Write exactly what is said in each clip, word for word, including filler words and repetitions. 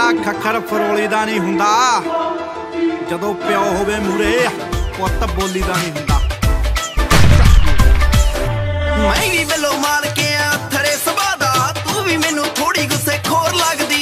ਖੱਖਰ ਫਰੋਲੀ ਦਾ ਨਹੀਂ ਹੁੰਦਾ, ਜਦੋਂ ਪਿਓ ਹੋਵੇ ਮੂਰੇ ਪੁੱਤ ਬੋਲੀ ਦਾ ਨਹੀਂ ਹੁੰਦਾ। ਮੈਂ ਵੀ ਬਿੱਲੋ ਮਾਰ ਕੇ ਆ ਥੜੇ ਸੁਭਾਅ ਦਾ, ਤੂੰ ਵੀ ਮੈਨੂੰ ਥੋੜੀ ਗੁੱਸੇ ਖੋਰ ਲੱਗਦੀ।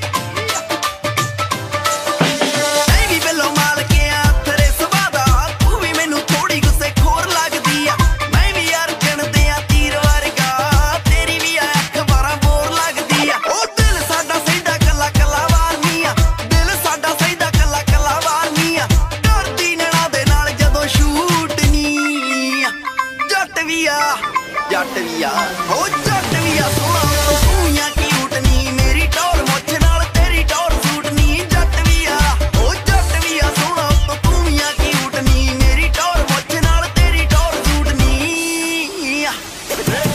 ਮੈਂ ਵੀ ਬਿੱਲੋ ਮਾਰ ਕੇ ਆ ਥੜੇ ਸੁਭਾਅ ਦਾ, ਤੂੰ ਵੀ ਮੈਨੂੰ ਥੋੜੀ ਗੁੱਸੇ ਖੋਰ ਲੱਗਦੀ ਆ। ਮੈਂ ਵੀ ਅਰਜਨ ਦੇ ਆ ਤੀਰ ਵਰਗਾ, ਤੇਰੀ ਵੀ ਆ ਅਖਬਾਰਾਂ ਬੋਰ ਲੱਗਦੀ ਆ। ਉਹ ਦਿਲ ਸਾਡਾ ਸਹਿੰਦਾ ਕੱਲਾ ਕੱਲਾ ਵਾਰਨੀ ਆ, ਦਿਲ ਸਾਡਾ ਸਹਿੰਦਾ ਕੱਲਾ ਕੱਲਾ ਵਾਰਨੀ ਆ। ਡਰਦੀ ਨੈਣਾ ਦੇ ਨਾਲ ਜਦੋਂ ਸ਼ੂਟ ਨੀ, ਜੱਟ ਵੀ ਆ ਜੱਟ ਵੀ ਆ ਹੋ ਜੱਟ ਵੀ ਆ ਸੋਹਣਾ ਤੂੰ ਕਿਊਟ ਨੀ, ਮੇਰੀ ਟੌਰ ਮੁੱਛ ਨਾਲ ਤੇਰੀ ਟੌਰ ਸੂਟ ਨੀ। ਜੱਟ ਵੀ ਆ ਹੋ ਜੱਟ ਵੀ ਆ ਸੋਹਣਾ ਤੂੰ ਕਿਊਟ ਨੀ, ਮੇਰੀ ਟੌਰ ਮੁੱਛ ਨਾਲ ਤੇਰੀ ਟੌਰ ਸੂਟ ਨੀ।